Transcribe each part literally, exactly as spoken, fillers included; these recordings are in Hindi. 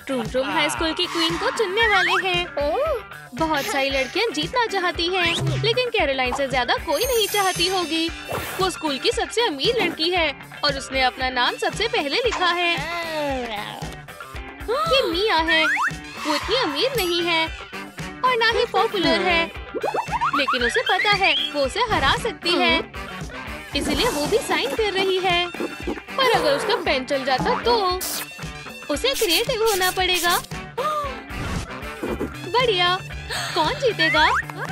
ट्रूम ट्रूम हाई स्कूल की क्वीन को चुनने वाले हैं। बहुत सारी लड़कियां जीतना चाहती हैं, लेकिन कैरोलाइन से ज्यादा कोई नहीं चाहती होगी। वो स्कूल की सबसे अमीर लड़की है और उसने अपना नाम सबसे पहले लिखा है। ये मिया है। वो इतनी अमीर नहीं है और ना ही पॉपुलर है, लेकिन उसे पता है वो उसे हरा सकती है, इसलिए वो भी साइन कर रही है। पर अगर उसका पेन चल जाता तो उसे क्रिएटिव होना पड़ेगा। बढ़िया। कौन जीतेगा?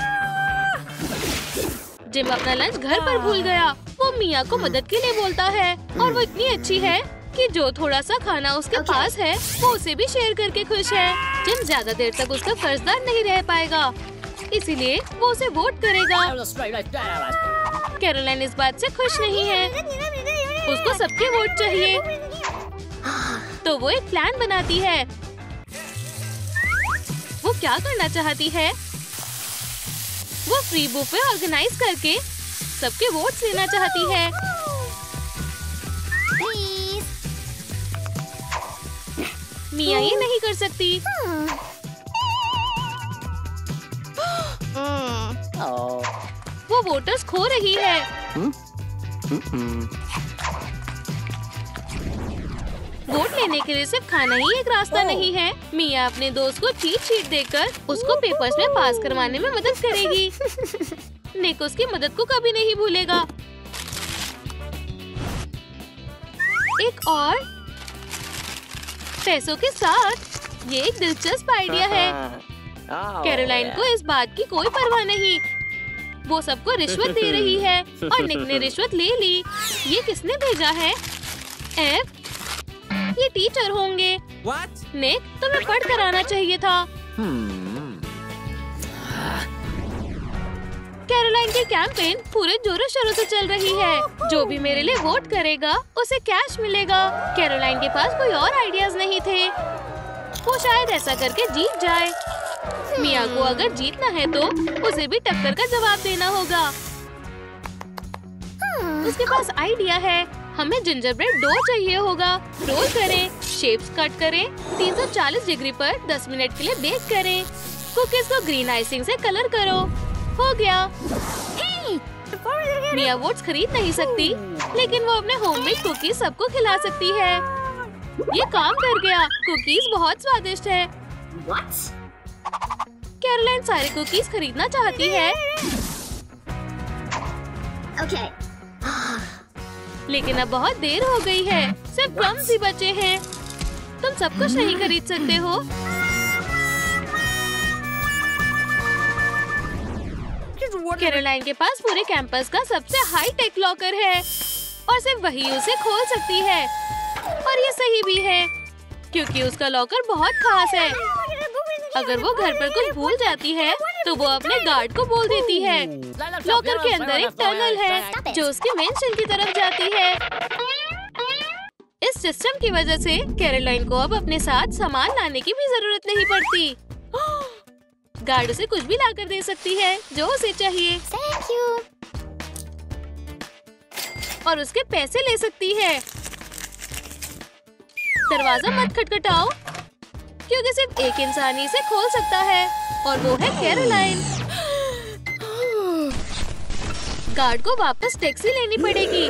जिम अपना लंच घर पर भूल गया। वो मिया को मदद के लिए बोलता है और वो इतनी अच्छी है कि जो थोड़ा सा खाना उसके okay. पास है वो उसे भी शेयर करके खुश है। जिम ज्यादा देर तक उसका कर्जदार नहीं रह पाएगा, इसीलिए वो उसे वोट करेगा। कैरोलाइन इस बात से खुश नहीं है। उसको सबके वोट चाहिए, तो वो एक प्लान बनाती है। वो क्या करना चाहती है? वो फ्री बुफे ऑर्गेनाइज करके सबके वोट्स लेना चाहती है। मिया ये नहीं कर सकती। वो वोटर्स खो रही है। वोट लेने के लिए सिर्फ खाना ही एक रास्ता नहीं है। मिया अपने दोस्त को चीट शीट देकर उसको पेपर्स में पास करवाने में मदद करेगी। निक उसकी मदद को कभी नहीं भूलेगा। एक और पैसों के साथ ये एक दिलचस्प आइडिया है। कैरोलाइन को इस बात की कोई परवाह नहीं। वो सबको रिश्वत दे रही है और निक ने रिश्वत ले ली। ये किसने भेजा है? एफ, ये टीचर होंगे। What? निक, तुम्हें पढ़ कर आना चाहिए था। कैरोलाइन की कैंपेन पूरे जोरों शोरों से चल रही है। जो भी मेरे लिए वोट करेगा उसे कैश मिलेगा। कैरोलाइन के पास कोई और आइडियाज नहीं थे। वो शायद ऐसा करके जीत जाए। मिया को अगर जीतना है तो उसे भी टक्कर का जवाब देना होगा। उसके पास आइडिया है। हमें जिंजर ब्रेड डो चाहिए होगा। रोल करें, शेप्स कट करें, तीन सौ चालीस डिग्री पर दस मिनट के लिए बेक करें। कुकीज को ग्रीन आइसिंग से कलर करो। हो गया। मिया वोट्स खरीद नहीं सकती, लेकिन वो अपने होममेड कुकीज सबको खिला सकती है। ये काम कर गया। कुकीज बहुत स्वादिष्ट है। कैरोलाइन सारे कुकीज खरीदना चाहती है। Okay. लेकिन अब बहुत देर हो गई है। सिर्फ क्रम्स ही बचे हैं। तुम सब कुछ नहीं खरीद सकते हो। कैरोलाइन के पास पूरे कैंपस का सबसे हाई टेक लॉकर है और सिर्फ वही उसे खोल सकती है। और ये सही भी है, क्योंकि उसका लॉकर बहुत खास है। अगर वो घर पर कुछ भूल जाती है तो वो अपने गार्ड को बोल देती है। लॉकर के अंदर एक टनल है जो उसके मेन शेल की तरफ जाती है। इस सिस्टम की वजह से कैरोलाइन को अब अपने साथ सामान लाने की भी जरूरत नहीं पड़ती। गार्ड उसे कुछ भी लाकर दे सकती है जो उसे चाहिए। Thank you. और उसके पैसे ले सकती है। दरवाजा मत खटखटाओ, क्योंकि सिर्फ एक इंसान ही इसे खोल सकता है और वो है कैरोलाइन। गार्ड को वापस टैक्सी लेनी पड़ेगी।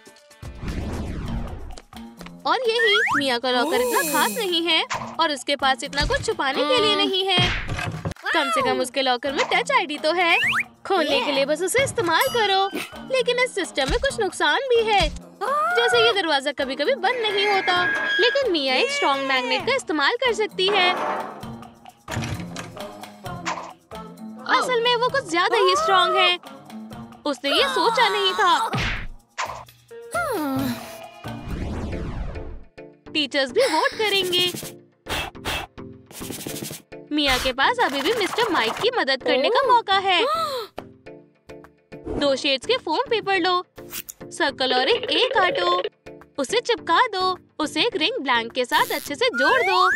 और यही मिया का लॉकर इतना खास नहीं है और उसके पास इतना कुछ छुपाने के लिए नहीं है। कम से कम उसके लॉकर में टच आईडी तो है। खोलने के लिए बस उसे इस्तेमाल करो। लेकिन इस सिस्टम में कुछ नुकसान भी है, जैसे ये दरवाजा कभी कभी बंद नहीं होता। लेकिन मिया एक स्ट्रॉन्ग मैग्नेट का इस्तेमाल कर सकती है। असल में वो कुछ ज्यादा ही स्ट्रॉन्ग है। उसने ये सोचा नहीं था। टीचर्स भी वोट करेंगे। मिया के पास अभी भी मिस्टर माइक की मदद करने का मौका है। दो शेड्स के फोम पेपर लो, सर्कल और एक ए काटो, उसे चिपका दो, उसे एक रिंग ब्लैंक के साथ अच्छे से जोड़ दो।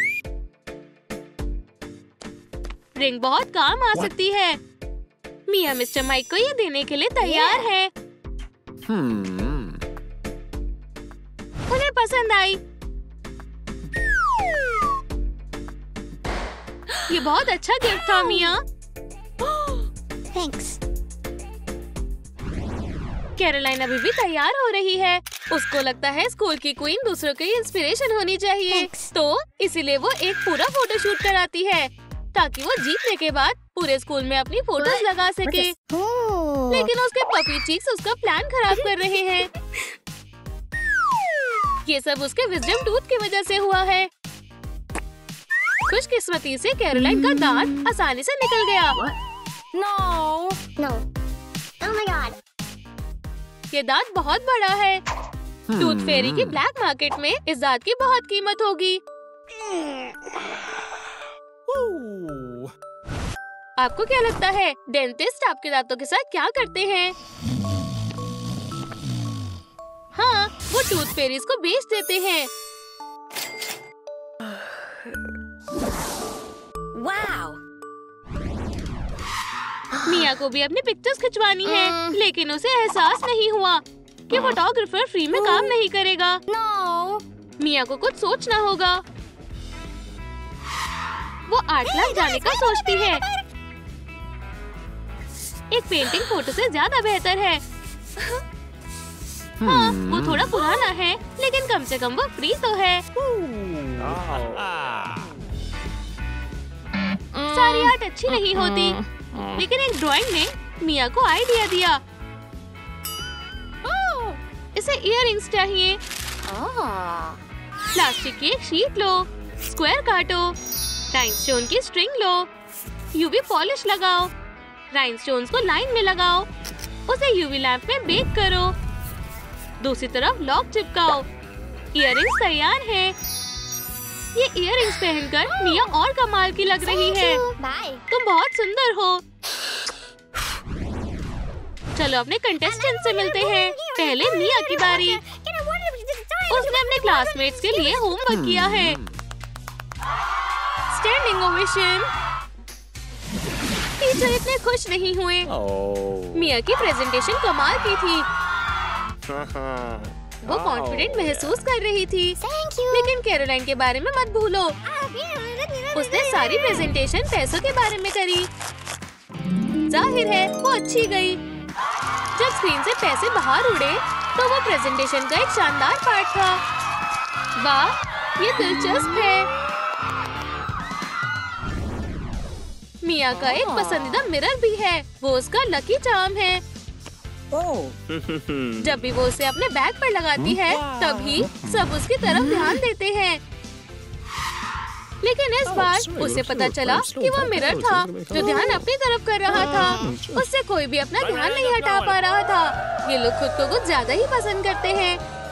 रिंग बहुत काम आ सकती है। मिया मिस्टर माइक को ये देने के लिए तैयार है। hmm. उन्हें पसंद आई। ये बहुत अच्छा गिफ्ट था मिया। थैंक्स। कैरोलाइन अभी भी तैयार हो रही है। उसको लगता है स्कूल की क्वीन दूसरों की इंस्पिरेशन होनी चाहिए। Thanks. तो इसीलिए वो एक पूरा फोटोशूट कराती है ताकि वो जीतने के बाद पूरे स्कूल में अपनी फोटोज लगा सके। Oh. लेकिन उसके पफी चीक्स उसका प्लान खराब कर रहे हैं। ये सब उसके विजडम टूथ की वजह से हुआ है। खुशकिस्मती से कैरोलाइन का दांत आसानी से निकल गया। No. No. Oh my God. ये दांत बहुत बड़ा है। टूथ फेरी की ब्लैक मार्केट में इस दांत की बहुत कीमत होगी। आपको क्या लगता है डेंटिस्ट आपके दांतों के साथ क्या करते हैं? हाँ, वो टूथ फेरीज को बेच देते हैं। Wow. मिया को भी अपनी पिक्चर्स खिंचवानी है, लेकिन उसे एहसास नहीं हुआ कि फोटोग्राफर फ्री में काम नहीं करेगा। No. मिया को कुछ सोचना होगा। वो आर्ट क्लास जाने का सोचती है। एक पेंटिंग फोटो से ज्यादा बेहतर है। हाँ, वो थोड़ा पुराना है, लेकिन कम से कम वो फ्री तो है। सारी आर्ट अच्छी नहीं होती, लेकिन एक ड्राइंग ने मिया को आइडिया दिया। इसे इयररिंग्स चाहिए। प्लास्टिक की एक शीट लो, स्क्वायर काटो, राइनस्टोन की स्ट्रिंग लो, यूवी पॉलिश लगाओ, राइनस्टोन्स को लाइन में लगाओ, उसे यूवी लैंप में बेक करो, दूसरी तरफ लॉक चिपकाओ। इयररिंग्स तैयार हैं। ये इयररिंग्स पहनकर मिया और कमाल की लग रही है। Bye. तुम बहुत सुंदर हो। चलो अपने कंटेस्टेंट से मिलते हैं। पहले मिया की बारी। उसने अपने क्लासमेट्स के लिए होमवर्क किया है। Standing ovation. टीचर इतने खुश नहीं हुए। मिया की प्रेजेंटेशन कमाल की थी। वो कॉन्फिडेंट महसूस कर रही थी। Thank you. लेकिन कैरोलाइन के बारे में मत भूलो। उसने सारी प्रेजेंटेशन पैसों के बारे में करी। जाहिर है वो अच्छी गई। जब स्क्रीन से पैसे बाहर उड़े तो वो प्रेजेंटेशन का एक शानदार पार्ट था। वाह, ये दिलचस्प है। मिया का एक पसंदीदा मिरर भी है। वो उसका लकी चार्म है। जब भी वो उसे अपने बैग पर लगाती है, तभी सब उसकी तरफ ध्यान देते हैं। लेकिन इस बार उसे पता चला कि वो मिरर था जो ध्यान अपनी तरफ कर रहा था। उससे कोई भी अपना ध्यान नहीं हटा पा रहा था। ये लोग खुद को कुछ ज्यादा ही पसंद करते हैं।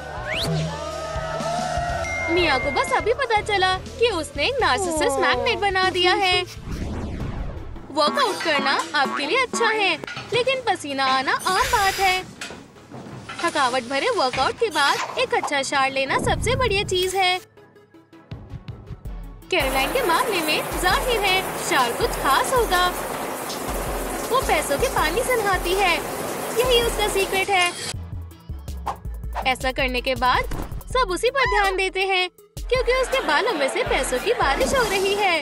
मिया को बस अभी पता चला कि उसने एक नार्सिसिस्ट मैग्नेट बना दिया है। वर्कआउट करना आपके लिए अच्छा है, लेकिन पसीना आना आम बात है। थकावट भरे वर्कआउट के बाद एक अच्छा शावर लेना सबसे बढ़िया चीज है। कैरोलाइन के मामले में जाहिर है शावर कुछ खास होगा। वो पैसों के पानी से नहाती है। यही उसका सीक्रेट है। ऐसा करने के बाद सब उसी पर ध्यान देते हैं, क्योंकि उसके बालों में से पैसों की बारिश हो रही है।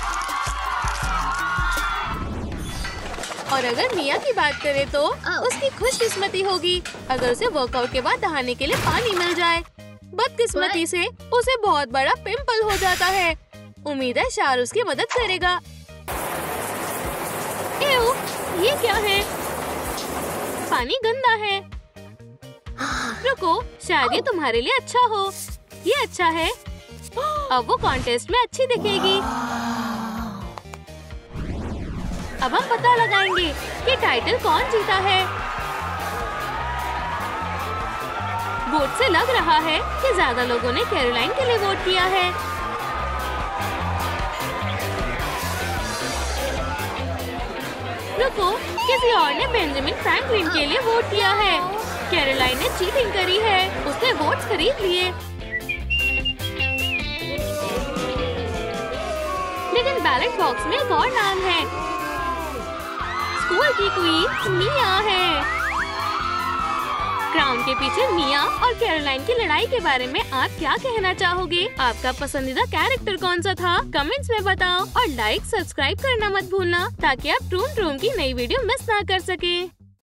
और अगर मिया की बात करें तो उसकी खुशकिस्मती होगी अगर उसे वर्कआउट के बाद नहाने के लिए पानी मिल जाए। बदकिस्मती से उसे बहुत बड़ा पिंपल हो जाता है। उम्मीद है शावर उसकी मदद करेगा। एओ, ये क्या है? पानी गंदा है। रुको, शायद ये तुम्हारे लिए अच्छा हो। ये अच्छा है। अब वो कॉन्टेस्ट में अच्छी दिखेगी। अब हम पता लगाएंगे कि टाइटल कौन जीता है। वोट से लग रहा है कि ज्यादा लोगों ने कैरोलाइन के लिए वोट किया है। रुको, किसी और ने बेंजामिन फ्रैंकलिन के लिए वोट किया है। कैरोलाइन ने चीटिंग करी है। उसने वोट्स खरीद लिए। लेकिन बैलेट बॉक्स में एक और नाम है। स्कूल की क्वीन मिया है। क्राउन के पीछे मिया और कैरोलाइन की लड़ाई के बारे में आप क्या कहना चाहोगे? आपका पसंदीदा कैरेक्टर कौन सा था? कमेंट्स में बताओ और लाइक सब्सक्राइब करना मत भूलना ताकि आप टून रूम की नई वीडियो मिस ना कर सके।